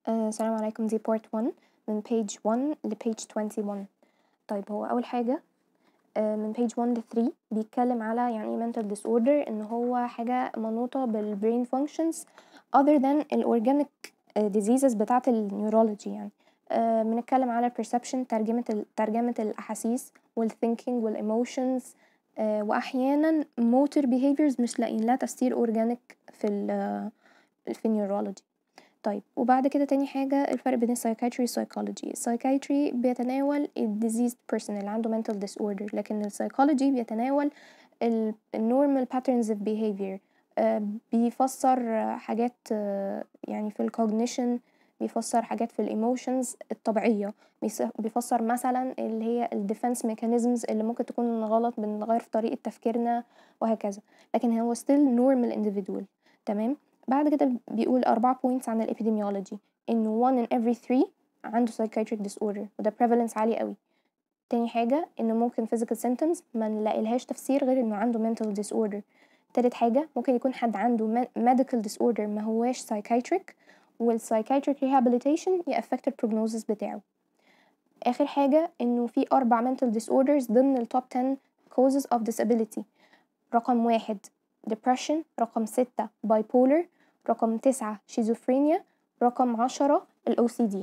السلام عليكم، دي part 1 من page 1 ل page 21. طيب هو أول حاجة من page 1 ل 3 بيتكلم على يعني mental disorder، إن هو حاجة منوطة بالbrain functions other than الorganic diseases بتاعة الneurology يعني. بنتكلم على perception، ترجمة الأحاسيس والthinking والemotions، وأحيانا motor behaviors مش لاقيين لها تفسير organic في الneurology. طيب وبعد كده تاني حاجة الفرق بين psychiatry و psychology. psychiatry بيتناول diseased person اللي عنده mental disorder، لكن psychology بيتناول normal patterns of behavior. بيفسر حاجات يعني في cognition، بيفسر حاجات في emotions الطبيعية، بيفسر مثلا اللي هي defense mechanisms اللي ممكن تكون غلط، بنغير في طريقة تفكيرنا وهكذا، لكن هو still normal individual. تمام. بعد كده بيقول 4 points عن الابيديميولوجي، إنه 1 in every 3 عنده psychiatric disorder وده prevalence عالي قوي. تاني حاجة إنه ممكن physical symptoms ما نلاقيلهاش تفسير غير إنه عنده mental disorder. تالت حاجة ممكن يكون حد عنده medical disorder ما هواش psychiatric، والpsychiatric rehabilitation يأفكت الprognosis بتاعه. آخر حاجة إنه في 4 mental disorders ضمن ال top 10 causes of disability. رقم 1 depression، رقم 6 bipolar، رقم 9 schizophrenia، رقم 10 ال OCD.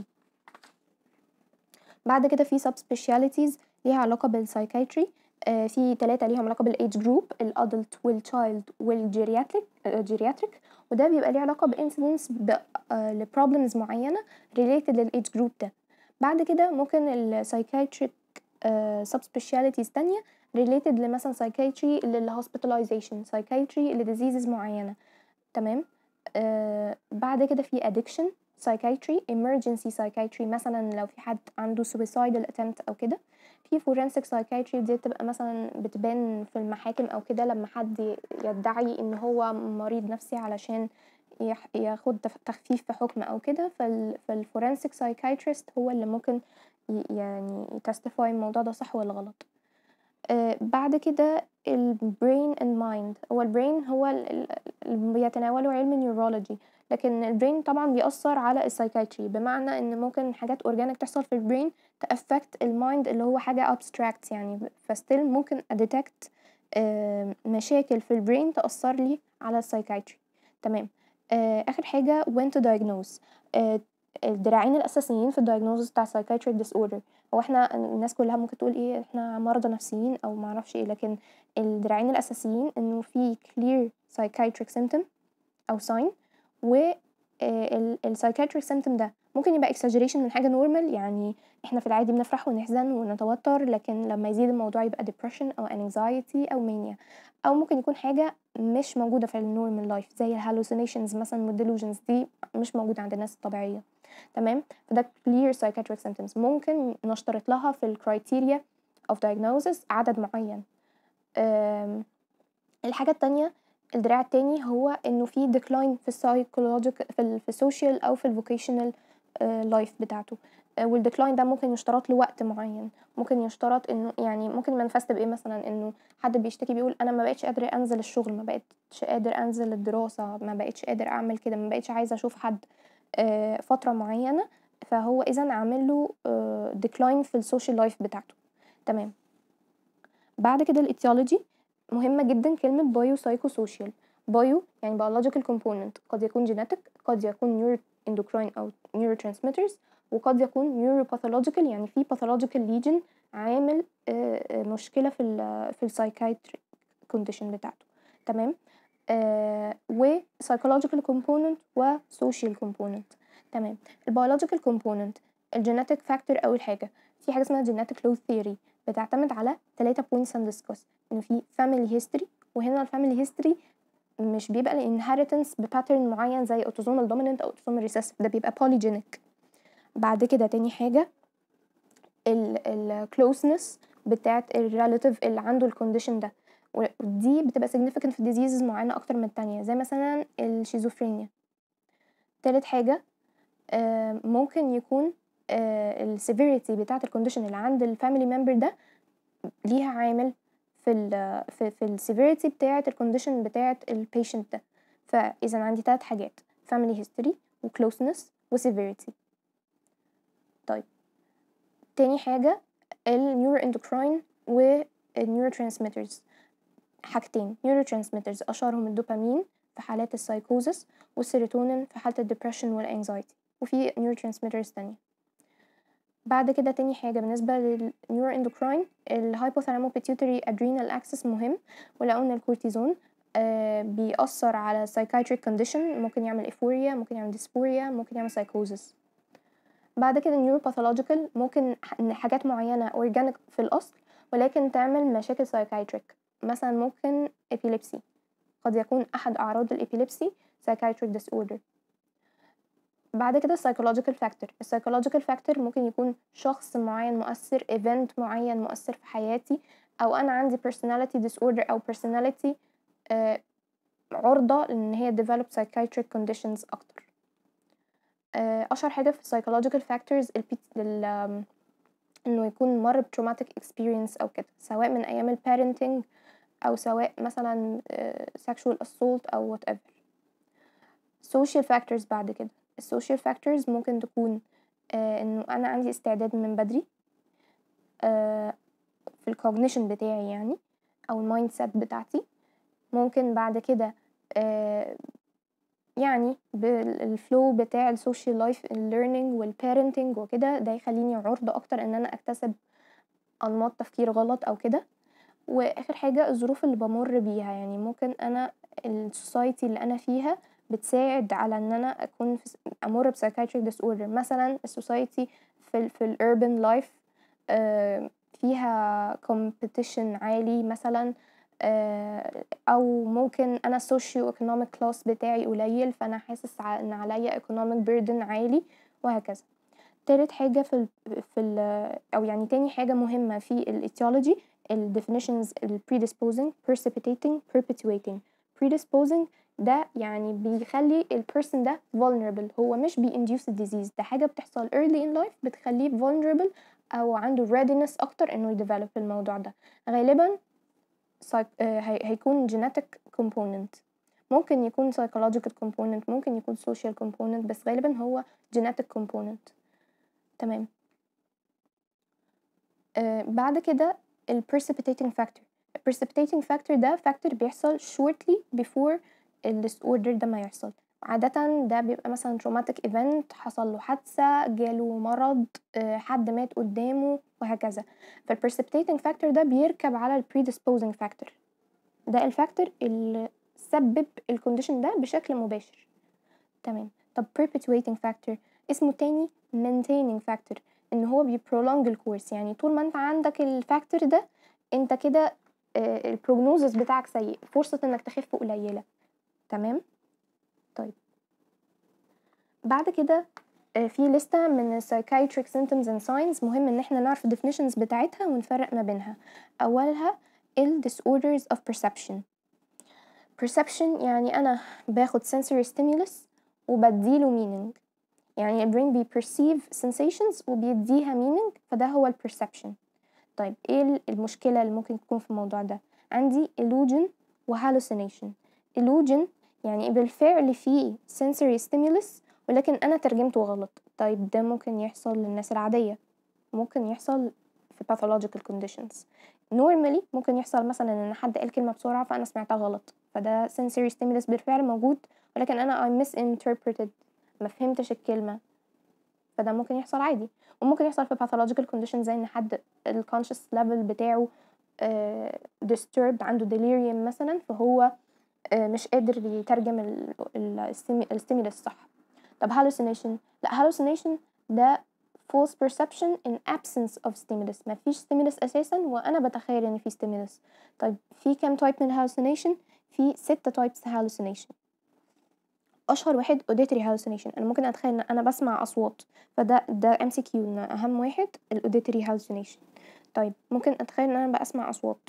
بعد كده في subspecialties ليها علاقة بالpsychiatry. في 3 ليهم علاقة بالage group، الadult والchild والgeriatric، وده بيبقى ليه علاقة بincidence لproblems معينة related للage group ده. بعد كده ممكن الpsychiatric subspecialties تانية related لمثلا psychiatry للhospitalization، psychiatry لdiseases معينة. تمام. بعد كده في addiction psychiatry، emergency psychiatry مثلا لو في حد عنده suicidal attempt أو كده. في forensic psychiatry دي بتبقى مثلا بتبان في المحاكم أو كده لما حد يدعي إن هو مريض نفسي علشان ياخد تخفيف في حكم أو كده، فالforensic psychiatrist هو اللي ممكن يعني testify الموضوع ده صح ولا غلط. بعد كده الbrain and mind. هو الbrain هو اللي بيتناوله علم النيورولوجي، لكن الbrain طبعا بيأثر على السايكايتري، بمعنى ان ممكن حاجات organic تحصل في الbrain تأفكت المايند اللي هو حاجة abstract يعني، فستيل ممكن أديتكت مشاكل في الbrain تأثر لي على السايكايتري. تمام. آخر حاجة when to diagnose. الدراعين الأساسيين في الدايجنوزس بتاع psychiatric disorder. هو احنا الناس كلها ممكن تقول ايه، احنا مرضى نفسيين او معرفش ايه، لكن الدراعين الأساسيين انه في clear psychiatric symptom او sign، و psychiatric symptom ده ممكن يبقى exaggeration من حاجة normal، يعني احنا في العادي بنفرح ونحزن ونتوتر، لكن لما يزيد الموضوع يبقى depression او anxiety او mania، او ممكن يكون حاجة مش موجودة في النورمال لايف زي hallucinations مثلا والdelusions، دي مش موجودة عند الناس الطبيعية. تمام. فده clear psychiatric symptoms ممكن نشترط لها في الكرايتيريا of diagnosis عدد معين. الحاجة التانية، الدراع التاني هو انه في decline في psychological في social او في vocational life بتاعته. والديكلاين ده ممكن يشترط له وقت معين، ممكن يشترط انه يعني ممكن منفست بايه، مثلا انه حد بيشتكي بيقول انا ما بقتش قادر انزل الشغل، ما بقتش قادر انزل الدراسة، ما بقتش قادر اعمل كده، ما بقتش عايزة اشوف حد فترة معينة، فهو اذا عامل له decline في السوشيال لايف بتاعته. تمام. بعد كده الاتيولوجي مهمة جدا، كلمة بايو سايكو سوشيال. بايو يعني biological component، قد يكون genetic، قد يكون neuroendocrine أو neurotransmitters، وقد يكون neuropathological يعني في pathological lesion عامل مشكلة في السايكايتريك condition بتاعته. تمام. و psychological component و social component. تمام. الbiological component الجينيتك فاكتور. أول حاجة في حاجة اسمها genetic law theory، بتعتمد على 3 points هندسكس، إنه في family history، وهنا الفاميلي history مش بيبقى الانهيرتنس بباترن معين زي autosomal dominant أو autosomal recessive، ده بيبقى polygenic. بعد كده تاني حاجة ال closeness بتاعت الريلاتيف اللي عنده الكونديشن ده، ودي بتبقى significant في diseases معينة أكتر من التانية زي مثلا الشيزوفرينيا. تالت حاجة ممكن يكون السيفيريتي بتاعت الكونديشن اللي عند الفاميلي ممبر ده ليها عامل في السيفيريتي بتاعت الكونديشن بتاعت البيشنت ده. فإذا عندي 3 حاجات family history و closeness severity. طيب تاني حاجة النيوروإندوكراين والنيوروترانسميترز. حاجتين neurotransmitters أشهرهم الدوبامين في حالات السايكوزس والسيروتونين في حالة الدبريشن والانكزايتي، وفي neurotransmitters تانية. بعد كده تاني حاجة بالنسبة للنيوروإندوكراين الهايبوثالامو بيتيوتري ادرينال اكسس مهم، ولقوا ان الكورتيزون بيأثر على psychiatric condition، ممكن يعمل ايفوريا، ممكن يعمل ديسبوريا، ممكن يعمل سايكوزس. بعد كده النيوروباثولوجيكال ممكن حاجات معينة اورجانيك في الأصل ولكن تعمل مشاكل psychiatric، مثلا ممكن epilepsy، قد يكون أحد أعراض الإبيليبسي psychiatric disorder. بعد كده psychological factor. psychological factor ممكن يكون شخص معين مؤثر، event معين مؤثر في حياتي، أو أنا عندي personality disorder أو personality عرضة إن هي develop psychiatric conditions أكتر. أشهر حاجة في psychological factors إنه يكون مر بtraumatic experience أو كده، سواء من أيام parenting أو سواء مثلا sexual assault أو whatever. social factors. بعد كده السوشيال factors ممكن تكون إنه أنا عندي استعداد من بدري في الكوجنيشن بتاعي يعني، أو المايند سيت بتاعتي. ممكن بعد كده يعني بالفلو بتاع السوشيال لايف الليرنينج والبيرنتنج وكده، ده يخليني عرضة أكتر إن أنا أكتسب أنماط تفكير غلط أو كده. وآخر حاجة الظروف اللي بمر بيها، يعني ممكن أنا السوسايتي اللي أنا فيها بتساعد على ان انا اكون امر بسايكايتريك ديس اوردر. مثلا السوسايتي في الاربن لايف فيها كومبيتيشن عالي مثلا، او ممكن انا السوشيو ايكونوميك كلاس بتاعي قليل، فانا حاسس ان عليا ايكونوميك بيردن عالي وهكذا. تالت حاجة او يعني تاني حاجة مهمة في الايتيولوجي الديفينيشنز predisposing precipitating perpetuating. predisposing ده يعني بيخلي البيرسون ده vulnerable، هو مش بيinduce disease، ده حاجة بتحصل early in life بتخليه vulnerable أو عنده readiness أكتر إنه يديفلوب الموضوع ده. غالبا هيكون genetic component، ممكن يكون psychological component، ممكن يكون social component، بس غالبا هو genetic component. تمام. بعد كده precipitating factor. precipitating factor ده factor بيحصل shortly before disorder ده ما يحصل. عادة ده بيبقى مثلا traumatic event، حصل له حادثة، جاله مرض، حد مات قدامه وهكذا. precipitating factor ده بيركب على predisposing factor، ده الفاكتور اللي سبب الكونديشن ده بشكل مباشر. تمام. طب perpetuating factor اسمه تاني maintaining factor، ان هو بيprolong الكورس، يعني طول ما انت عندك الفاكتور ده انت كده البروجنوزس بتاعك سيء، فرصة انك تخف قليلة. تمام. طيب بعد كده في لستة من psychiatric symptoms and signs مهم ان احنا نعرف definitions بتاعتها ونفرق ما بينها. اولها disorders of perception. perception يعني انا باخد sensory stimulus وبديله meaning، يعني البرين بيperceive sensations وبيديها meaning، فده هو الperception. طيب ايه المشكلة اللي ممكن تكون في الموضوع ده؟ عندي illusion و hallucination. illusion يعني بالفعل فيه sensory stimulus ولكن انا ترجمته غلط. طيب ده ممكن يحصل للناس العادية، ممكن يحصل في pathological conditions. normally ممكن يحصل مثلا ان حد قال كلمة بسرعة فانا سمعتها غلط، فده sensory stimulus بالفعل موجود ولكن انا I misinterpreted، ما فهمتش الكلمة، فده ممكن يحصل عادي. وممكن يحصل في pathological condition زي ان حد ال conscious level بتاعه disturbed، عنده delirium مثلا، فهو مش قادر يترجم الstimulus صح. طب hallucination، لا hallucination ده false perception in absence of stimulus، ما فيش stimulus اساسا وانا بتخيل ان في stimulus. طيب في كام type من hallucination؟ في 6 types hallucination. اشهر واحد auditory hallucination، انا ممكن اتخيل ان انا بسمع اصوات، فده MCQ، ان اهم واحد auditory hallucination. طيب ممكن اتخيل ان انا بسمع اصوات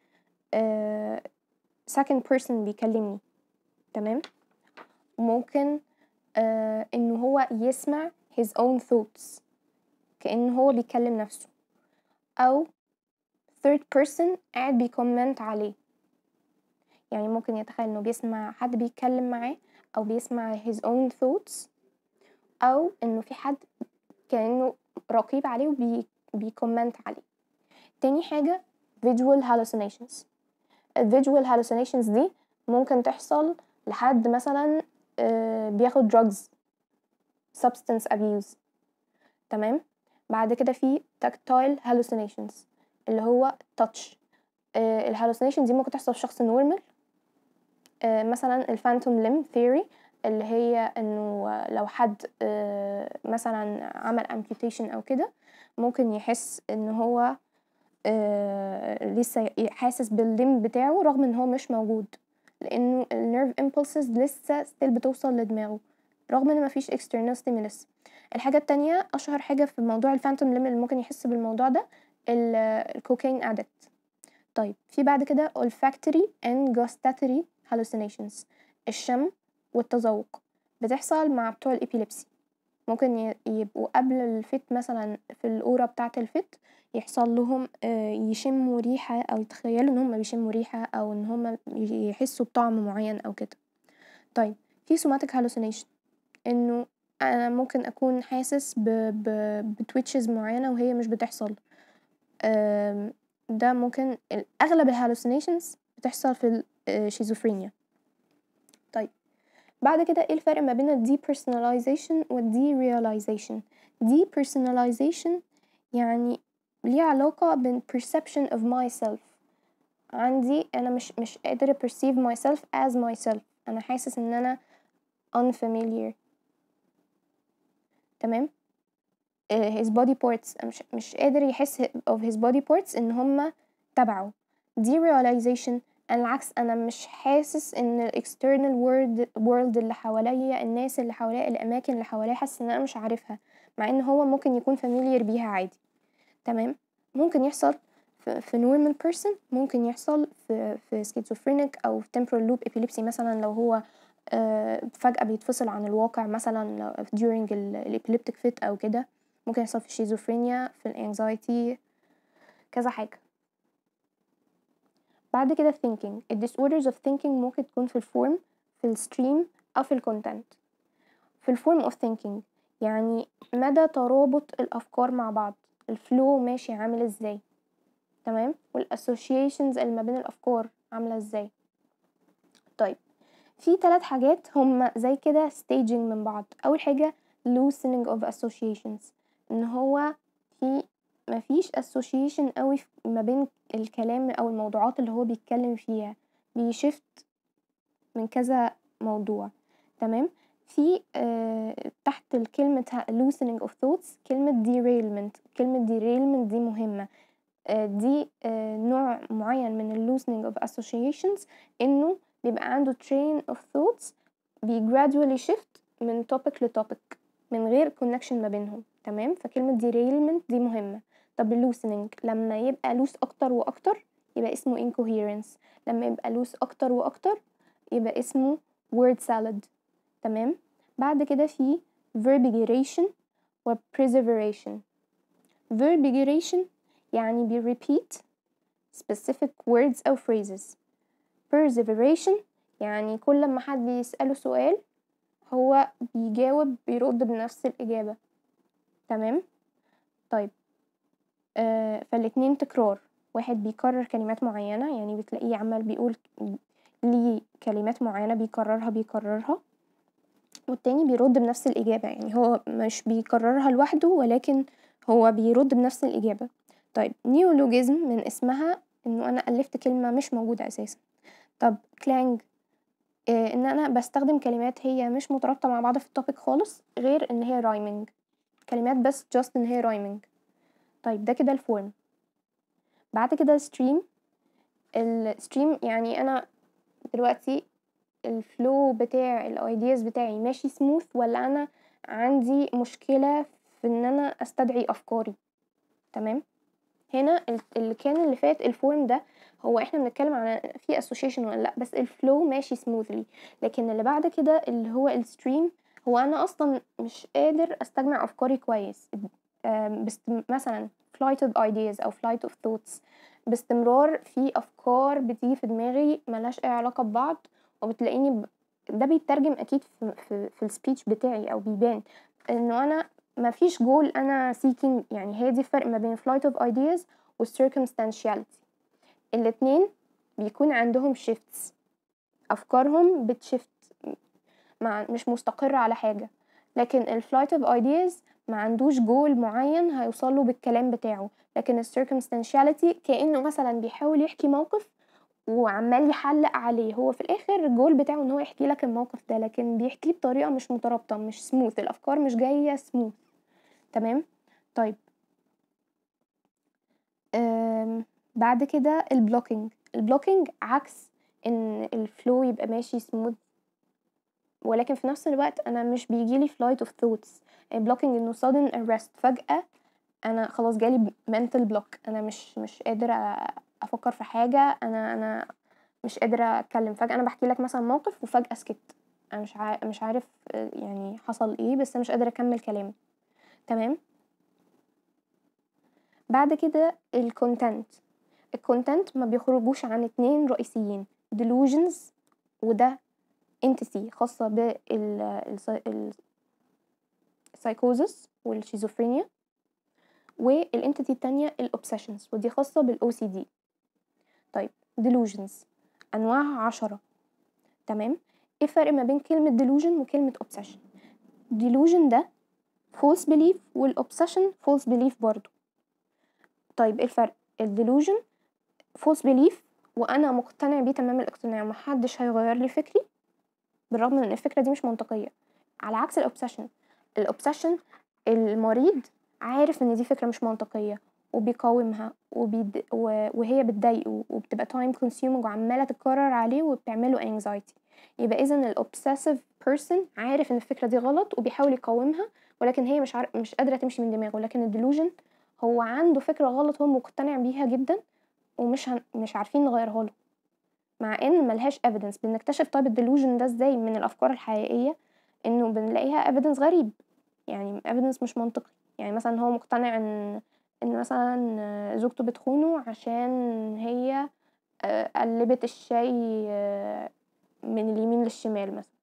second person بيكلمني. تمام. ممكن انه هو يسمع his own thoughts كأنه هو بيكلم نفسه، او third person قاعد بيكومنت عليه، يعني ممكن يتخيل انه بيسمع حد بيتكلم معاه او بيسمع his own thoughts، أو إنه في حد كأنه رقيب عليه بيكومنت عليه. تاني حاجة visual hallucinations. الvisual hallucinations دي ممكن تحصل لحد مثلا بياخد drugs substance abuse. تمام. بعد كده في tactile hallucinations اللي هو touch. الهالوسينيشن دي ممكن تحصل في شخص نورمال، مثلا الفانتوم ليم ثيوري اللي هي انه لو حد مثلا عمل amputation او كده ممكن يحس ان هو لسه حاسس بالليم بتاعه رغم ان هو مش موجود، لانه النيرف امبulses لسه ستيل بتوصل لدماغه رغم ان مفيش external stimulus. الحاجة التانية اشهر حاجة في موضوع الفانتوم ليم اللي ممكن يحس بالموضوع ده الكوكاين ادكت. طيب في بعد كده olfactory and gustatory hallucinations. الشم والتذوق بتحصل مع بتوع الإبيليبسي، ممكن يبقوا قبل الفت مثلا في الأورا بتاعة الفت يحصل لهم يشموا ريحة أو يتخيلوا إن هم بيشموا ريحة أو إن هم يحسوا بطعم معين أو كده. طيب في somatic hallucination إنه أنا ممكن أكون حاسس بتويتشز معينة وهي مش بتحصل. ده ممكن أغلب الهالوسينيشنز بتحصل في الشيزوفرينيا. طيب بعد كده ايه الفرق ما بين ال depersonalization وال derealization؟ depersonalization يعني ليه علاقة بين perception of myself. عندي أنا مش قادرة perceive myself as myself، أنا حاسس إن أنا unfamiliar. تمام. his body parts مش قادر يحس of his body parts إن هما تبعه. derealization العكس، أنا مش حاسس إن ال external world اللي حواليا، الناس اللي حواليا، الأماكن اللي حواليا، حاسس إن أنا مش عارفها مع إن هو ممكن يكون familiar بيها عادي. تمام. ممكن يحصل في normal person، ممكن يحصل في schizophrenic أو في temporal loop epilepsy مثلا لو هو فجأة بيتفصل عن الواقع مثلا during ال epileptic fit أو كده. ممكن يحصل في الشيزوفرينيا، في الانكزايتي، كذا حاجة. بعد كده thinking. ال disorders of thinking ممكن تكون في الفورم، في الستريم أو في الكونتنت. في الفورم of thinking يعني مدى ترابط الأفكار مع بعض، الفلو ماشي عامل ازاي. تمام. والassociations اللي ما بين الأفكار عاملة ازاي. طيب في 3 حاجات هم زي كده staging من بعض. أول حاجة loosening of associations، ان هو مفيش association قوي ما بين الكلام او الموضوعات اللي هو بيتكلم فيها، بيشفت من كذا موضوع. تمام. في تحت الكلمة loosening of thoughts كلمة derailment. كلمة derailment دي مهمة. دي نوع معين من loosening of associations، انه بيبقى عنده train of thoughts بي gradually shift من topic لtopic من غير connection ما بينهم. تمام. فكلمة derailment دي مهمة. طب loosening لما يبقى loose اكتر واكتر يبقى اسمه incoherence، لما يبقى loose اكتر واكتر يبقى اسمه word salad. تمام. بعد كده في verbigeration و perseveration. verbigeration يعني بي repeat specific words أو phrases. perseveration يعني كل ما حد يسأله سؤال هو بيجاوب بيرد بنفس الإجابة. تمام. طيب فالاتنين تكرار، واحد بيكرر كلمات معينة يعني بتلاقيه عمال بيقول ليه كلمات معينة بيكررها، والتاني بيرد بنفس الإجابة، يعني هو مش بيكررها لوحده ولكن هو بيرد بنفس الإجابة. طيب نيولوجيزم من اسمها انه انا ألفت كلمة مش موجودة اساسا. طب كلانج ان انا بستخدم كلمات هي مش مترابطة مع بعض في التوبيك خالص غير ان هي رايمنج، كلمات بس just ان هي رايمنج. طيب ده كده الفورم. بعد كده الستريم يعني انا دلوقتي الفلو بتاع الايدياز بتاعي ماشي سموث ولا انا عندي مشكلة في ان انا استدعي افكاري. تمام. هنا اللي فات الفورم ده هو احنا بنتكلم على في association ولا لا، بس الفلو ماشي smoothly. لكن اللي بعد كده اللي هو الستريم هو انا اصلا مش قادر استجمع افكاري كويس، مثلا flight of ideas او flight of thoughts، باستمرار في افكار بتيجي في دماغي ملهاش اي علاقة ببعض، وبتلاقيني ده بيترجم اكيد في السبيتش بتاعي او بيبان انه انا مفيش جول انا seeking. يعني هي دي الفرق ما بين flight of ideas و circumstantiality. الاتنين بيكون عندهم shifts، افكارهم بتشفت، مش مستقرة على حاجة. لكن الفلايت اوف ايدياز ما عندوش جول معين هيوصله بالكلام بتاعه. لكن السيركمستانشاليتي كأنه مثلا بيحاول يحكي موقف وعمال يحلق عليه، هو في الاخر الجول بتاعه ان هو يحكي لك الموقف ده، لكن بيحكيه بطريقة مش مترابطة، مش سموث، الافكار مش جاية سموث. تمام. طيب بعد كده البلوكينج عكس ان الفلو يبقى ماشي سموث، ولكن في نفس الوقت انا مش بيجيلي flight of thoughts. blocking انه sudden arrest، فجأة انا خلاص جالي mental block، انا مش قادرة افكر في حاجة، انا مش قادرة اتكلم. فجأة انا بحكي لك مثلا موقف وفجأة سكت، انا مش عارف يعني حصل ايه، بس انا مش قادرة اكمل كلام. تمام. بعد كده الكونتنت ما بيخرجوش عن 2 رئيسيين: delusions، وده entity خاصة بالسايكوزس والشيزوفرينيا، والانتيتي التانية الأوبسيشنز، ودي خاصة بالOCD. طيب delusions أنواعها 10. تمام. ايه الفرق ما بين كلمة delusion وكلمة obsession؟ delusion ده false belief، والobsession false belief برضو. طيب ايه الفرق؟ delusion false belief وانا مقتنع بيه تمام الاقتناع، محدش هيغير لي فكري بالرغم من ان الفكرة دي مش منطقية. على عكس الobsession المريض عارف ان دي فكرة مش منطقية وبيقاومها وهي بتضايقه وبتبقى time consuming وعمالة تتكرر عليه وبتعمله anxiety. يبقى اذا الobsessive person عارف ان الفكرة دي غلط وبيحاول يقاومها، ولكن هي مش قادرة تمشي من دماغه. لكن الديلوجن هو عنده فكرة غلط هو مقتنع بيها جدا مش عارفين نغيرها له، مع ان ملهاش evidence. بنكتشف طيب الديلوجن ده ازاي؟ من الافكار الحقيقية، انه بنلاقيها evidence غريب، يعني evidence مش منطقي. يعني مثلا هو مقتنع ان مثلا زوجته بتخونه عشان هي قلبت الشاي من اليمين للشمال مثلا،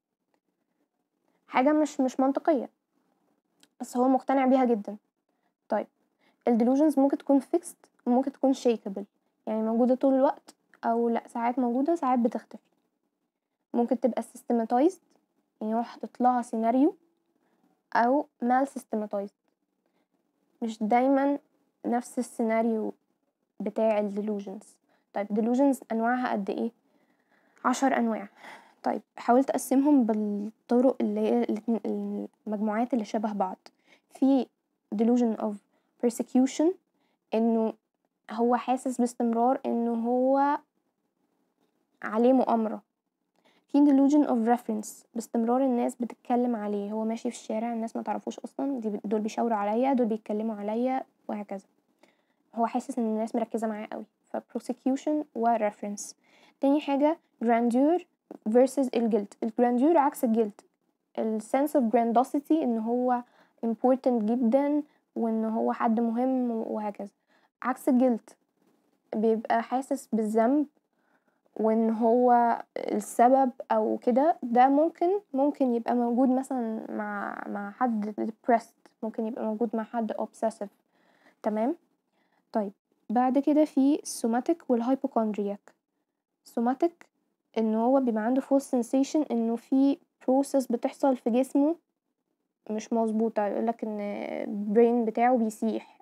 حاجة مش منطقية، بس هو مقتنع بيها جدا. طيب الديلوجنز ممكن تكون fixed وممكن تكون shakeable، يعني موجودة طول الوقت او لا، ساعات موجودة ساعات بتختفي. ممكن تبقى systematized، يعني هو حاطط لها سيناريو، او mal systematized، مش دايما نفس السيناريو بتاع الديلوجنز. طيب delusions انواعها قد ايه؟ 10 انواع. طيب حاولت اقسمهم بالطرق اللي هي المجموعات اللي شبه بعض. في delusion of persecution، انه هو حاسس باستمرار انه هو عليه مؤامرة. في delusion of reference، باستمرار الناس بتتكلم عليه، هو ماشي في الشارع الناس ما تعرفوش اصلا، دول بيشاوروا عليا، دول بيتكلموا عليا، وهكذا. هو حاسس ان الناس مركزة معاه قوي، ف prosecution و reference. تاني حاجة grandeur versus الجلد. الجرانديور عكس الجلد، sense of grandiosity، ان هو important جدا وان هو حد مهم وهكذا. عكس الجلد بيبقى حاسس بالذنب وان هو السبب او كده. ده ممكن يبقى موجود مثلا مع حد depressed، ممكن يبقى موجود مع حد obsessive. تمام. طيب بعد كده في السوماتيك والهايبوكوندرياك. سوماتيك ان هو بيبقى عنده false sensation انه في process بتحصل في جسمه مش مظبوطه، يقولك ان brain بتاعه بيسيح،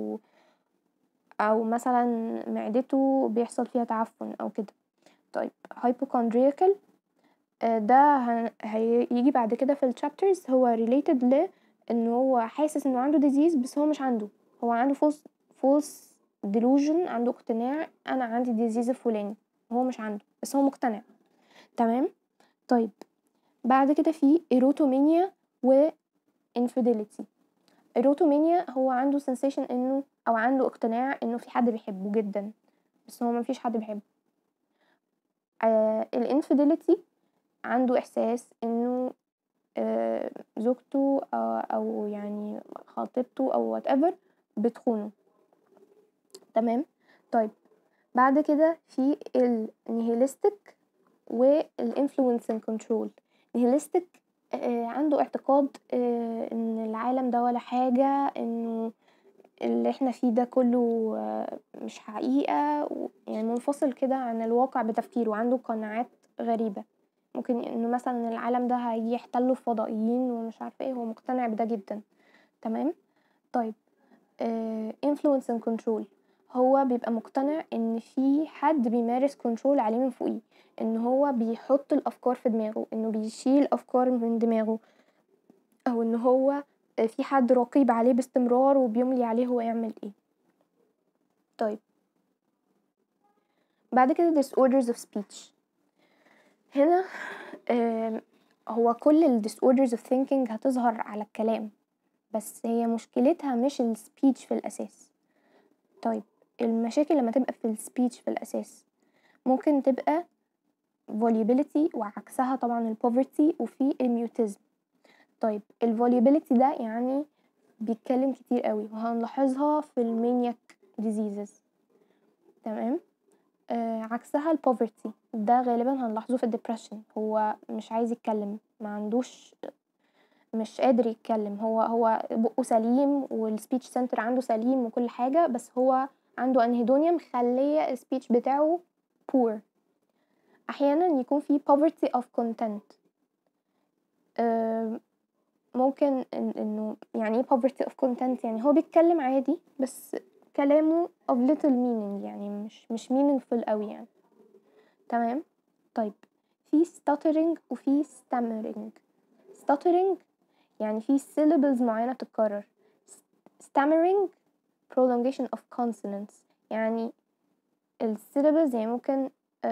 او مثلا معدته بيحصل فيها تعفن او كده. طيب hypochondriacal ده هيجي بعد كده في الشابترز، هو related ان هو حاسس انه عنده disease بس هو مش عنده، هو عنده false delusion، عنده اقتناع انا عندي disease الفلاني، هو مش عنده بس هو مقتنع. تمام. طيب بعد كده في erotomania و infidelity. erotomania هو عنده sensation انه او عنده اقتناع انه في حد بيحبه جدا بس هو مفيش حد بيحبه. الانفيديليتي عنده احساس انه زوجته او يعني خطيبته او whatever بتخونه. تمام. طيب بعد كده في النيهيلستيك والانفلونسنج كنترول. نيهيلستيك عنده اعتقاد إن العالم ده ولا حاجة، إنه اللي إحنا فيه ده كله مش حقيقة، يعني منفصل كده عن الواقع بتفكيره، وعنده قناعات غريبة، ممكن إنه مثلًا العالم ده هييجي يحتله الفضائيين ومش عارفة إيه، هو مقتنع بده جدًا، تمام. طيب influence and control، هو بيبقى مقتنع إن في حد بيمارس control عليه من فوقيه، إن هو بيحط الأفكار في دماغه، إنه بيشيل أفكار من دماغه، أو إن هو في حد رقيب عليه باستمرار وبيملي عليه هو يعمل إيه. طيب بعد كده disorders of speech، هنا هو كل ال disorders of thinking هتظهر على الكلام، بس هي مشكلتها مش الspeech في الأساس. طيب المشاكل لما تبقى في الspeech في الأساس ممكن تبقى volubility وعكسها طبعا poverty، وفي mutism. طيب volubility ده يعني بيتكلم كتير قوي، وهنلاحظها في المانياك diseases، تمام. عكسها poverty ده غالبا هنلاحظه في depression، هو مش عايز يتكلم، ما عندوش، مش قادر يتكلم، هو بقه سليم والspeech center عنده سليم وكل حاجة، بس هو عنده anhedonia مخلية الspeech بتاعه poor. أحيانا يكون في poverty of content، ممكن إنه يعني ايه poverty of content، يعني هو بيتكلم عادي بس كلامه of little meaning، يعني مش meaningful قوي يعني، تمام. طيب في stuttering وفي stuttering يعني في syllables معينة تتكرر، stammering prolongation of consonants، يعني syllables يعني ممكن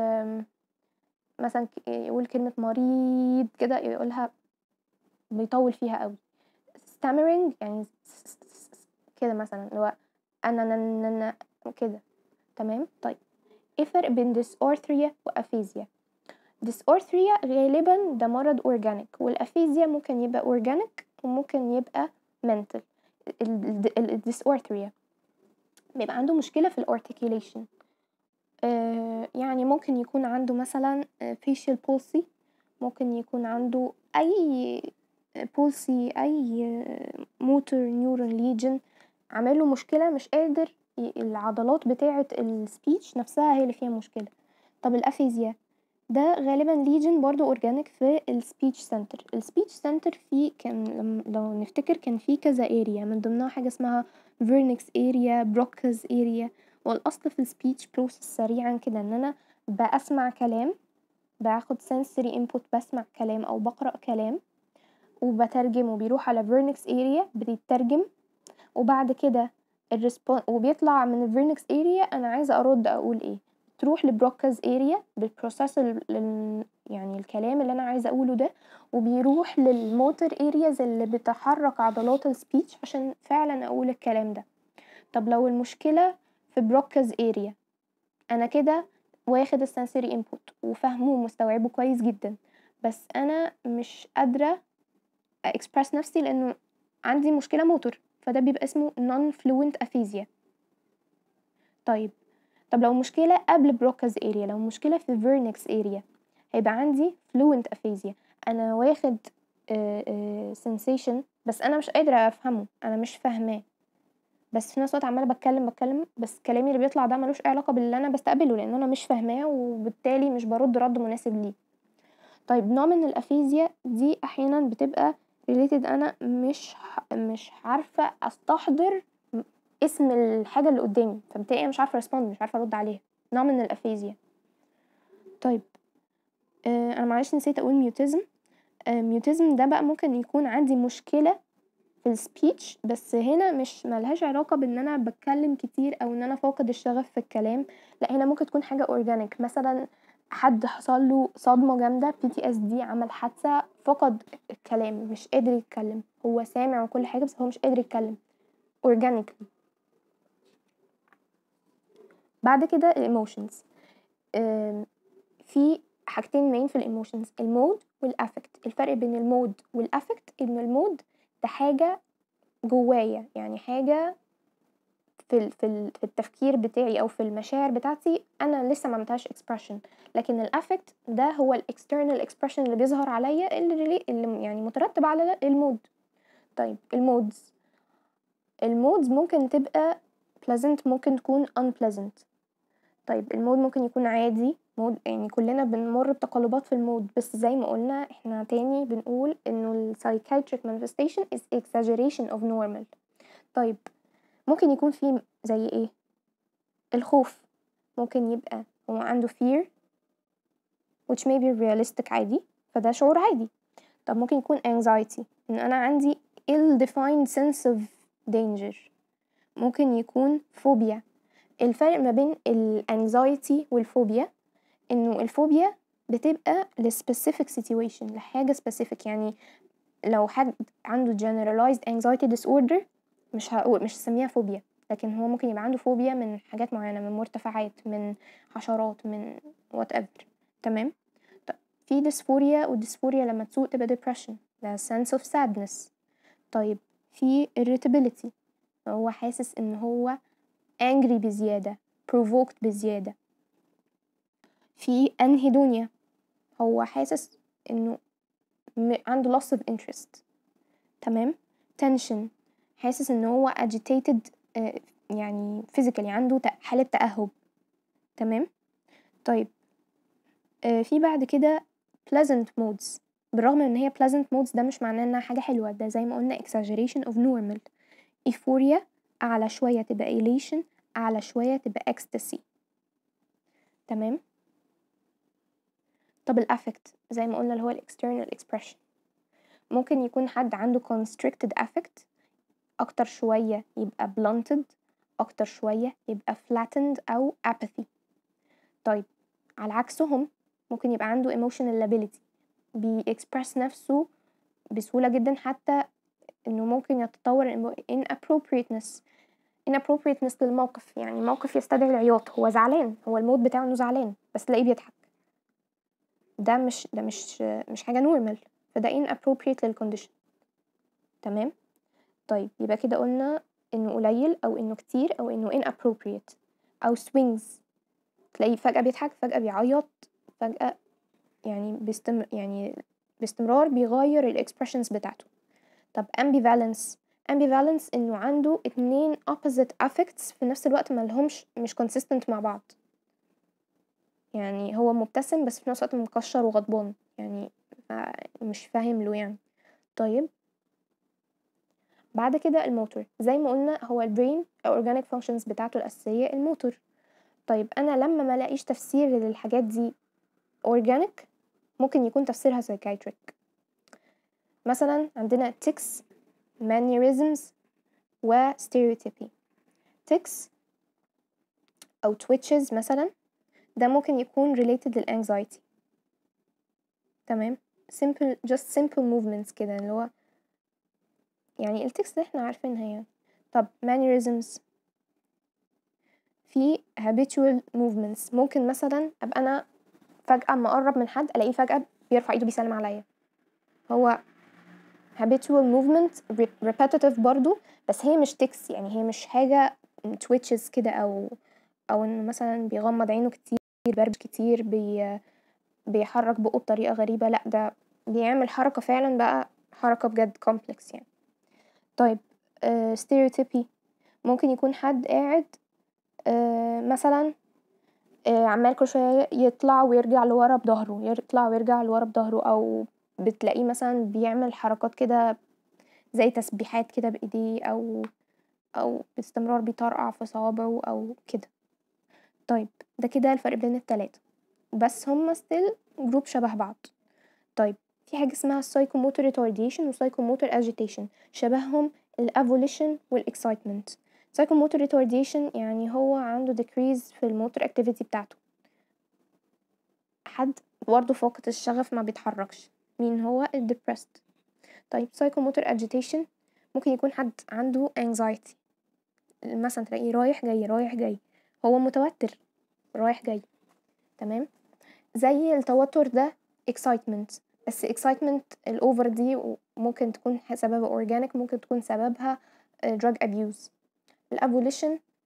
مثلا يقول كلمة مريض كده يقولها بيطول فيها قوي. stammering يعني كده مثلا اللي هو أنا كده، تمام. طيب ايه الفرق بين dysarthria وaphasia؟ dysarthria غالبا ده مرض organic، والaphasia ممكن يبقى organic وممكن يبقى mental. dysarthria بيبقى عنده مشكلة في الارticulation، يعني ممكن يكون عنده مثلا facial palsy، ممكن يكون عنده أي palsy، أي motor neuron lesion عمله مشكلة، مش قادر العضلات بتاعة السبيتش نفسها هي اللي فيها مشكلة. طب الأفيزيا ده غالبا lesion برضو organic في السبيتش سنتر. السبيتش سنتر فيه كان لو نفتكر كان فيه كذا area، من ضمنها حاجة اسمها فيرنكس area، بروكاز area. والأصل في السبيتش بروسس سريعا كده ان انا بسمع كلام، باخد sensory input، بسمع كلام او بقرأ كلام وبترجمه، بيروح على فيرنكس area بيترجم، وبعد كده وبيطلع من الفيرنكس area انا عايزة ارد اقول ايه، تروح لبروكاز area بالبروسيس يعني الكلام اللي انا عايزة اقوله ده، وبيروح للموتور areas اللي بتحرك عضلات السبيتش عشان فعلا اقول الكلام ده. طب لو المشكلة في بروكاز area، انا كده واخد السنسوري انبوت وفاهمه ومستوعبه كويس جدا، بس انا مش قادرة اكسبرس نفسي لانه عندي مشكلة موتور، فده بيبقى اسمه non fluent aphasia. طب لو مشكلة قبل بروكاز area، لو مشكلة في فيرنكس area، هيبقى عندي fluent aphasia، انا واخد sensation بس انا مش قادرة افهمه، انا مش فاهماه، بس في نفس الوقت عمالة بتكلم بس كلامي اللي بيطلع ده ملوش علاقة باللي انا بستقبله، لان انا مش فاهماه وبالتالي مش برد رد مناسب ليه. طيب نوع من الافيزيا دي احيانا بتبقى related، انا مش عارفة استحضر اسم الحاجة اللي قدامي، فبالتالي مش عارفة respond، مش عارفة ارد عليها، نوع من الافيزيا. طيب انا معلش نسيت اقول ميوتيزم. ميوتيزم ده بقى ممكن يكون عندي مشكلة في السبيتش، بس هنا مش ملهاش علاقة بان انا بتكلم كتير او ان انا فاقد الشغف في الكلام، لا هنا ممكن تكون حاجة اورجانيك، مثلا حد حصل له صدمة جامدة PTSD، عمل حادثة، فقد الكلام، مش قادر يتكلم، هو سامع وكل حاجة بس هو مش قادر يتكلم اورجانيك. بعد كده الايموشنز، في حاجتين مين في الايموشنز، المود والافكت. الفرق بين المود والافكت ان المود ده حاجة جوايا، يعني حاجة في التفكير بتاعي أو في المشاعر بتاعتي أنا لسه ما عملتهاش expression، لكن الأفكت ده هو الexternal expression اللي بيظهر عليا اللي يعني مترتب على المود. طيب المودز ممكن تبقى pleasant، ممكن تكون unpleasant. طيب المود ممكن يكون عادي، مود يعني كلنا بنمر بتقلبات في المود، بس زي ما قلنا احنا تاني بنقول انه ال psychiatric manifestation is exaggeration of normal. طيب ممكن يكون فيه زي ايه؟ الخوف ممكن يبقى هو عنده fear which may be realistic عادي، فده شعور عادي. طب ممكن يكون anxiety ان انا عندي ill defined sense of danger. ممكن يكون phobia. الفرق ما بين الانكزايتي والفوبيا انه الفوبيا بتبقى لسبيسيفيك سيتويشن، لحاجه سبيسيفيك. يعني لو حد عنده generalized anxiety disorder مش هسميها فوبيا، لكن هو ممكن يبقى عنده فوبيا من حاجات معينه، من مرتفعات، من حشرات، من whatever. تمام. طيب في ديسفوريا، والديسفوريا لما تسوء تبقى depression، ده sense of sadness. طيب في irritability، هو حاسس ان هو angry بزيادة، provoked بزيادة. في anhedonia، هو حاسس انه عنده loss of interest. تمام. tension، حاسس ان هو agitated، يعني physically عنده حالة تأهب. تمام. طيب في بعد كده pleasant modes. بالرغم من ان هي pleasant modes ده مش معناه انها حاجة حلوة، ده زي ما قلنا exaggeration of normal. euphoria اعلى شوية تبقى elation، اعلى شوية تبقى ecstasy. تمام. طب الافكت زي ما قلنا اللي هو external expression، ممكن يكون حد عنده constricted affect، اكتر شوية يبقى blunted، اكتر شوية يبقى flattened او apathy. طيب على عكسهم ممكن يبقى عنده emotional lability، بيexpress نفسه بسهولة جدا، حتى انه ممكن يتطور inappropriateness للموقف. يعني موقف يستدعي العياط، هو زعلان، هو المود بتاعه انه زعلان بس تلاقيه بيضحك، ده مش حاجة normal، فده inappropriate للcondition. تمام. طيب يبقى كده قلنا انه قليل او انه كتير او انه inappropriate او swings، تلاقيه فجأة بيضحك، فجأة بيعيط، فجأة يعني باستمرار بيغير الاكسبريشنز بتاعته. طب ambivalence انه عنده 2 opposite affects في نفس الوقت، مش consistent مع بعض. يعني هو مبتسم بس في نفس الوقت مكشر وغضبان، يعني مش فاهم له يعني. طيب بعد كده الموتور، زي ما قلنا هو البرين الاورجانيك فانكشنز بتاعته الاساسيه الموتور. طيب انا لما ما لاقيش تفسير للحاجات دي اورجانيك، ممكن يكون تفسيرها سايكايتريك. مثلا عندنا tics، mannerisms و stereotypy. tics او twitches مثلا، ده ممكن يكون related للانكزايتي. تمام. simple movements كده، اللي هو يعني التكست ده احنا عارفينها يعني. طب mannerisms، في habitual movements، ممكن مثلا ابقى انا فجأة اما اقرب من حد الاقيه فجأة بيرفع ايده بيسلم عليا، هو habitual movement repetitive برضو، بس هي مش تكس، يعني هي مش حاجة twitches كده او انه مثلا بيغمض عينه كتير، بيربش كتير، بيحرك بقه بطريقة غريبة، لا ده بيعمل حركة فعلا بقى، حركة بجد complex يعني. طيب stereotypy، ممكن يكون حد قاعد مثلا عمال كل شوية يطلع ويرجع لورا بظهره، يطلع ويرجع لورا بظهره، او بتلاقيه مثلا بيعمل حركات كده زي تسبيحات كده بايديه، او باستمرار بيطرقع في صوابعه او كده. طيب ده كده الفرق بين التلاتة، بس هما still جروب شبه بعض. طيب في حاجة اسمها psychomotor retardation و psychomotor agitation، شبههم الavolition والexcitement. psychomotor retardation يعني هو عنده decrease في الموتور activity بتاعته، حد برضه فاقد الشغف ما بيتحركش، مين هو؟ depressed. طيب psychomotor agitation ممكن يكون حد عنده anxiety، مثلا تلاقيه رايح جاي رايح جاي، هو متوتر رايح جاي. تمام. زي التوتر ده excitement، بس excitement الأوفر دي ممكن تكون سببها organic، ممكن تكون سببها drug abuse. الأبوليشن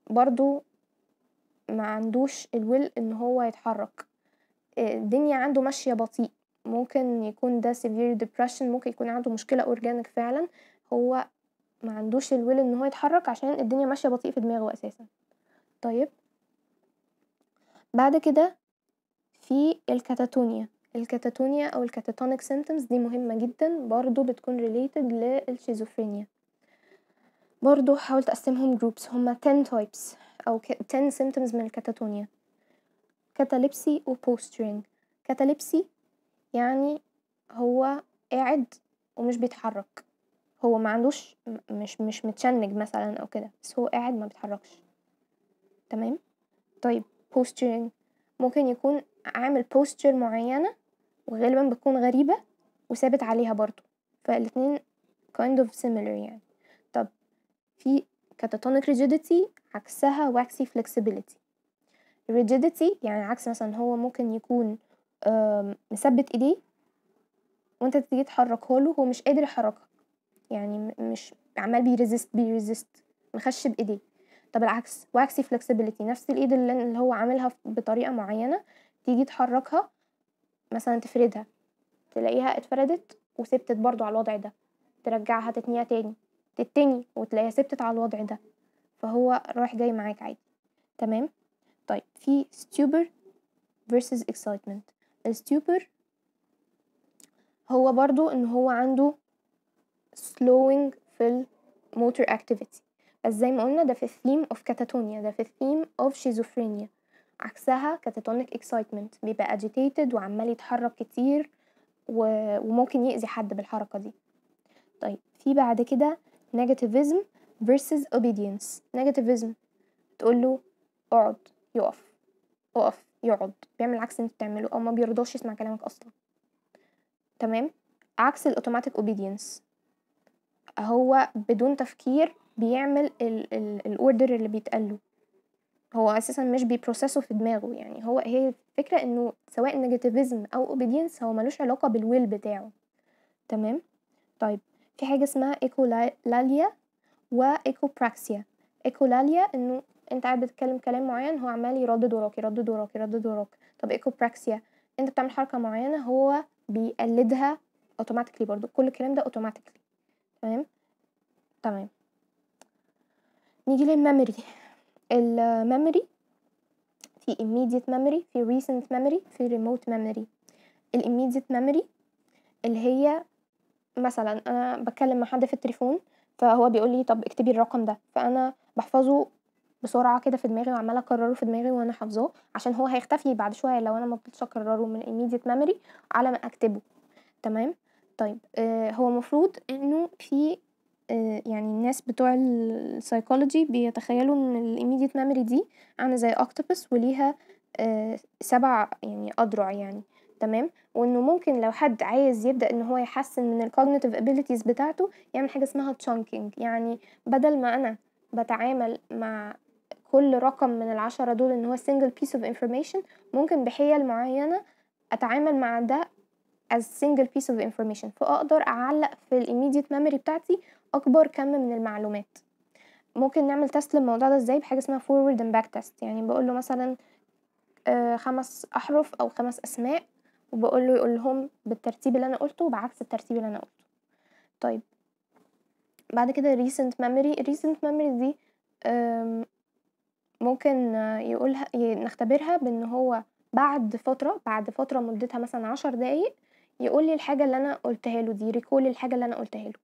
برضو ما عندوش الويل ان هو يتحرك، الدنيا عنده ماشية بطيء، ممكن يكون ده severe depression، ممكن يكون عنده مشكلة organic فعلا، هو ما عندوش الويل ان هو يتحرك عشان الدنيا ماشية بطيء في دماغه اساسا. طيب بعد كده في الكاتاتونيا او الكاتاتونيك symptoms، دي مهمة جدا برضو، بتكون related للشيزوفرينيا. برضو حاولت اقسمهم groups، هما 10 types او 10 symptoms من الكاتاتونيا. كاتاليبسي و posturing. كاتاليبسي يعني هو قاعد ومش بيتحرك، هو ما عندوش مش متشنج مثلا او كده، بس هو قاعد ما بيتحركش. تمام. طيب posturing ممكن يكون عامل posture معينة وغالبا بتكون غريبة وثابت عليها برضو، فالاتنين kind of similar يعني. طب في catatonic rigidity عكسها waxy flexibility. rigidity يعني عكس مثلا هو ممكن يكون مثبت ايديه وانت تيجي تحركها له هو مش قادر يحركها، يعني مش عمال بيريزست مخشب ايديه. طب العكس waxy flexibility، نفس الايد اللي هو عاملها بطريقة معينة، تيجي تحركها مثلا تفردها تلاقيها اتفردت وثبتت برضو على الوضع ده، ترجعها تتنيها تاني تتني وتلاقيها ثبتت على الوضع ده، فهو رايح جاي معاك عادي. تمام. طيب في stupor versus excitement. الستيوبر هو برضو ان هو عنده slowing في الموتور activity، بس زي ما قلنا ده في الثيم of catatonia، ده في الثيم of schizophrenia. عكسها catatonic excitement بيبقى agitated وعمال يتحرك كتير وممكن يأذي حد بالحركة دي. طيب في بعد كده negativism versus obedience. negativism تقوله اقعد يقف، اقف يقعد، بيعمل عكس انت بتعمله او ما بيرضاش يسمع كلامك اصلا. تمام. عكس الاوتوماتيك obedience، هو بدون تفكير بيعمل الاوردر اللي بيتقاله، هو اساسا مش بيبروسسه في دماغه، يعني هي الفكره انه سواء نيجاتيفيزم او اوبيدينس هو ملوش علاقه بالويل بتاعه. تمام. طيب في حاجه اسمها ايكولاليا وايكوبراكسيا. ايكولاليا انه انت قاعد بتتكلم كلام معين هو عمال يردد وراك يردد وراك يردد وراك. طب ايكوبراكسيا انت بتعمل حركه معينه هو بيقلدها اوتوماتيكلي، برضو كل الكلام ده اوتوماتيكلي. تمام. تمام. نيجي للميموري. الميموري في immediate memory، في recent memory، في remote memory. immediate memory اللي هي مثلا انا بتكلم مع حد في التليفون فهو بيقول لي طب اكتبي الرقم ده، فانا بحفظه بسرعه كده في دماغي وعماله اكرره في دماغي وانا حافظاه عشان هو هيختفي بعد شويه لو انا ما فضلتش اكرره من immediate memory على ما اكتبه. تمام. طيب هو مفروض انه في يعني الناس بتوع السايكولوجي بيتخيلوا ان الإيميديت ميموري دي عامله زي اكتوبس وليها 7 يعني اضرع يعني. تمام. وانه ممكن لو حد عايز يبدا ان هو يحسن من الكوجنيتيف ابيليتيز بتاعته يعمل حاجه اسمها تشانكينج، يعني بدل ما انا بتعامل مع كل رقم من ال10 دول ان هو single piece of information، ممكن بحيل معينه اتعامل مع ده as single piece of information، فاقدر اعلق في immediate memory بتاعتي اكبر كم من المعلومات. ممكن نعمل تيست للموضوع ده ازاي بحاجه اسمها forward and back test، يعني بقول له مثلا 5 احرف او 5 اسماء وبقول له يقولهم بالترتيب اللي انا قلته وبعكس الترتيب اللي انا قلته. طيب بعد كده recent memory دي ممكن يقولها نختبرها بان هو بعد فتره مدتها مثلا 10 دقايق يقول لي الحاجه اللي انا قلتها له دي، ريكول الحاجه اللي انا قلتها له.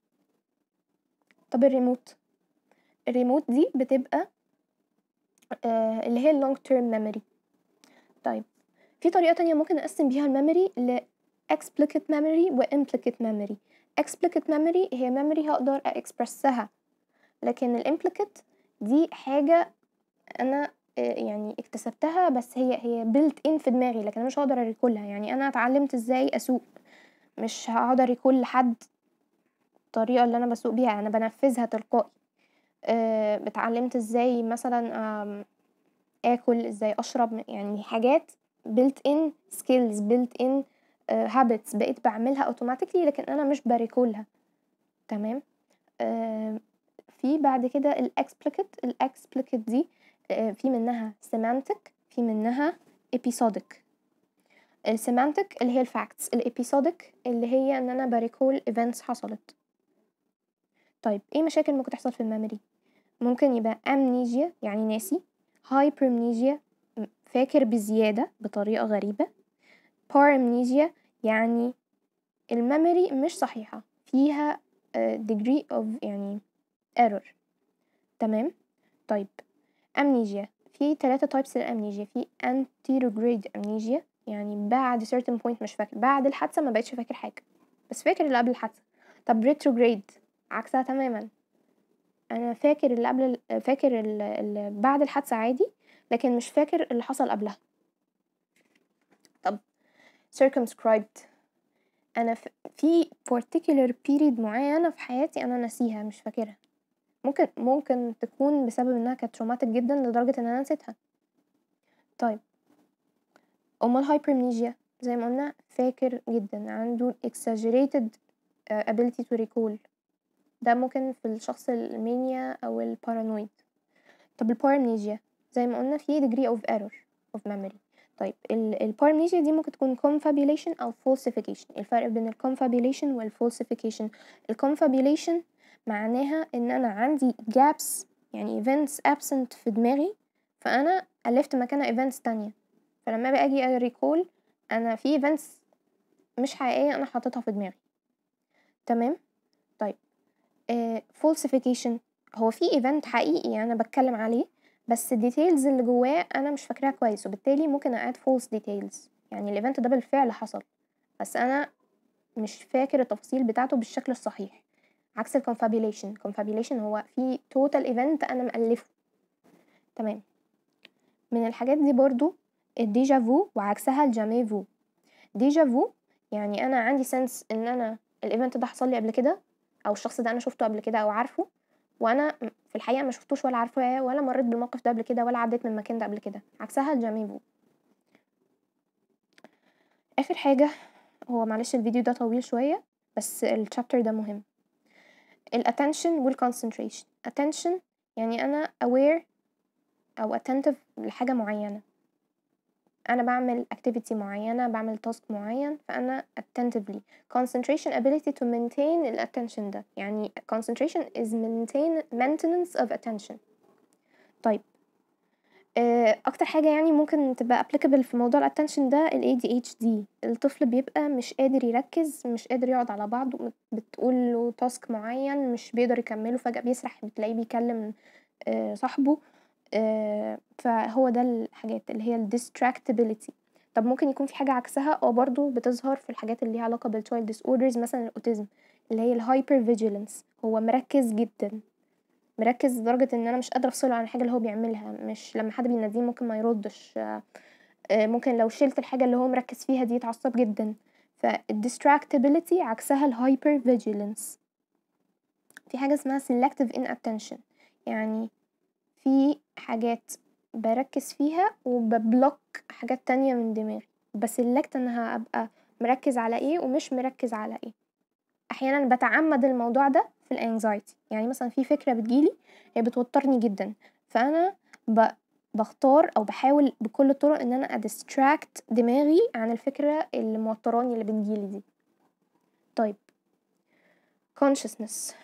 طب الريموت دي بتبقى اللي هي long term memory. طيب في طريقه تانية ممكن اقسم بيها الميموري ل explicit memory و implicit memory. explicit memory هي memory هقدر اكسبرسها، لكن الimplicit دي حاجه انا يعني اكتسبتها بس هي built in في دماغي، لكن انا مش هقدر اريكولها. يعني انا اتعلمت ازاي اسوق، مش هقدر اريكول لحد الطريقه اللي انا بسوق بيها، انا بنفذها تلقائي. اتعلمت ازاي مثلا اكل، ازاي اشرب، يعني حاجات built in skills built in habits بقيت بعملها automatically لكن انا مش بريكولها. تمام. في بعد كده الاكسبليكت دي في منها semantic، في منها episodic. السيمانتك اللي هي الفاكتس، الابيسودك اللي هي ان انا بريكول events حصلت. طيب ايه مشاكل ممكن تحصل في الميموري؟ ممكن يبقى amnesia يعني ناسي، hypermnesia فاكر بزيادة بطريقة غريبة، paramnesia يعني الميموري مش صحيحة، فيها degree of يعني error. تمام. طيب amnesia في 3 types للامنيجيا. في anterograde amnesia يعني بعد certain point مش فاكر، بعد الحادثة ما بقتش فاكر حاجة بس فاكر اللي قبل الحادثة. طب retrograde عكسها تماما، انا فاكر اللي قبل فاكر اللي بعد الحادثة عادي لكن مش فاكر اللي حصل قبلها. طب circumscribed انا في particular period معينة في حياتي انا ناسيها مش فاكرها، ممكن تكون بسبب انها كانت traumatic جدا لدرجة ان انا نسيتها. طيب امال hypermnesia زي ما قلنا فاكر جدا، عنده exaggerated ability to recall، ده ممكن في الشخص المانيا او البارانويد. طب البارامنيجيا زي ما قلنا في degree of error of memory. طيب البارامنيجيا دي ممكن تكون confabulation او falsification. الفرق بين الconfabulation والfalsification، الconfabulation معناها ان انا عندي gaps يعني events absent في دماغي فانا ألفت مكانها events تانية، فلما باجي ريكول انا في events مش حقيقية انا حاططها في دماغي. تمام. طيب falsification هو في event حقيقي انا بتكلم عليه بس الديتيلز اللي جواه انا مش فاكراها كويس وبالتالي ممكن اعاد false details، يعني الايفنت ده بالفعل حصل بس انا مش فاكر التفاصيل بتاعته بالشكل الصحيح. عكس confabulation هو في total event انا مألفه. تمام. من الحاجات دي برضو الديجافو وعكسها الجاميفو. ديجافو يعني انا عندي سنس ان انا الايفنت ده حصل لي قبل كده او الشخص ده انا شفته قبل كده او عارفه وانا في الحقيقه ما شفتوش ولا عارفه ولا مريت بالموقف ده قبل كده ولا عديت من المكان ده قبل كده. عكسها الجاميفو. اخر حاجه، هو معلش الفيديو ده طويل شويه بس الشابتر ده مهم، الاتنشن والكونسنتريشن. attention يعني انا aware او attentive لحاجه معينه، انا بعمل activity معينه بعمل task معين فانا attentively. concentration ability to maintain attention ده يعني concentration is maintenance of attention. طيب اكتر حاجه يعني ممكن تبقى applicable في موضوع attention ده ال ADHD. الطفل بيبقى مش قادر يركز، مش قادر يقعد على بعضه، بتقول له task معين مش بيقدر يكمله، فجأة بيسرح بتلاقيه بيكلم صاحبه. فهو ده الحاجات اللي هي ال distractibility. طب ممكن يكون في حاجة عكسها برضو بتظهر في الحاجات اللي ليها علاقة بالchild disorders، مثلا الأوتيزم اللي هي الهايبر فيجيلنس. هو مركز جدا، مركز لدرجة ان انا مش قادرة افصله عن الحاجة اللي هو بيعملها، مش لما حد بيناديه ممكن ما يردش، ممكن لو شلت الحاجة اللي هو مركز فيها دي يتعصب جدا. فالdistractibility عكسها الهايبر فيجيلنس. في حاجة اسمها selective inattention، يعني في حاجات بركز فيها وببلوك حاجات تانية من دماغي، بس select انها ابقى مركز على ايه ومش مركز على ايه. احيانا بتعمد الموضوع ده في الانكزايتي، يعني مثلا في فكرة بتجيلي هي بتوترني جدا فانا بختار او بحاول بكل الطرق ان انا ادستراكت دماغي عن الفكرة اللي موتراني اللي بتجيلي دي. طيب consciousness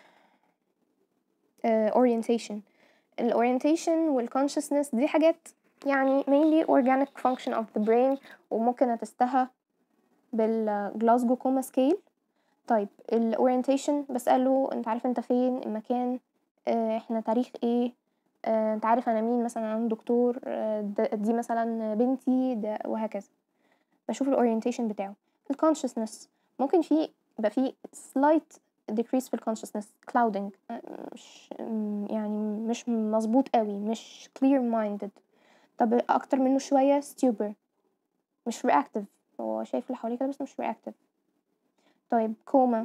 orientation. الاورينتيشن والكونشسنس دي حاجات يعني mainly organic function of the brain وممكن اتستها بالجلاسجو كوما سكيل. طيب الاورينتيشن بسأله انت عارف انت فين، المكان، احنا تاريخ ايه، انت عارف انا مين، مثلا انا دكتور، دي مثلا بنتي ده، وهكذا. بشوف الاورينتيشن بتاعه. الكونشسنس ممكن يبقى فيه slight decrease في الكونشسنس، clouding، مش يعني مش مظبوط قوي، مش clear minded. طب اكتر منه شوية stupor، مش reactive، هو شايف اللي حواليه كده بس مش reactive. طيب كوما،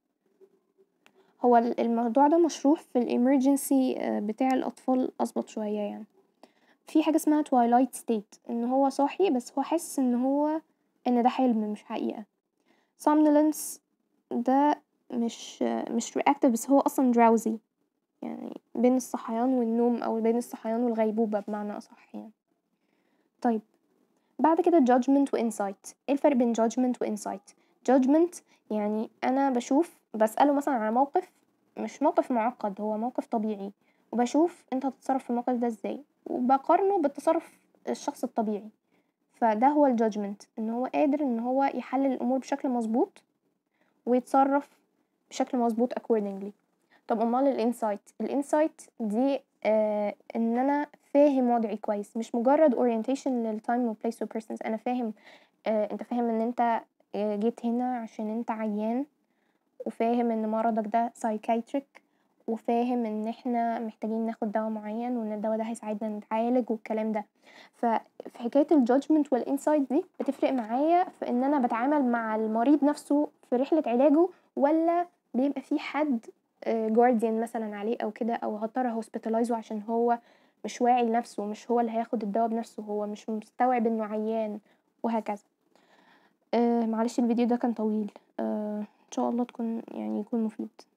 هو الموضوع ده مشروح في الامرجنسي بتاع الاطفال اظبط شوية. يعني في حاجة اسمها twilight state، ان هو صاحي بس هو حاسس ان ده حلم مش حقيقة. somnolence ده مش reactive بس هو اصلا drowsy، يعني بين الصحيان والنوم أو بين الصحيان والغيبوبة بمعنى أصح يعني. طيب بعد كده judgment وinsight. ايه الفرق بين judgment وinsight؟ judgment يعني أنا بسأله مثلا على موقف، مش موقف معقد، هو موقف طبيعي، وبشوف انت هتتصرف في الموقف ده ازاي، وبقارنه بالتصرف الشخص الطبيعي. فده هو الجادجمنت، ان هو قادر ان هو يحلل الامور بشكل مظبوط ويتصرف بشكل مظبوط accordingly. طب امال الانسايت دي ان انا فاهم وضعي كويس، مش مجرد orientation للتايم وبليس وبيرسونز. انا فاهم انت فاهم ان انت جيت هنا عشان انت عيان، وفاهم ان مرضك ده psychiatric، وفاهم ان احنا محتاجين ناخد دواء معين، وان الدواء ده هيساعدنا نتعالج والكلام ده. ففي حكاية الجادجمنت والانسايت دي بتفرق معايا في ان انا بتعامل مع المريض نفسه في رحلة علاجه، ولا بيبقى في حد جارديان مثلا عليه او كده، او هضطر هوسبيتالايزه عشان هو مش واعي لنفسه، مش هو اللي هياخد الدواء بنفسه، هو مش مستوعب انه عيان، وهكذا. معلش الفيديو ده كان طويل، ان شاء الله يكون مفيد.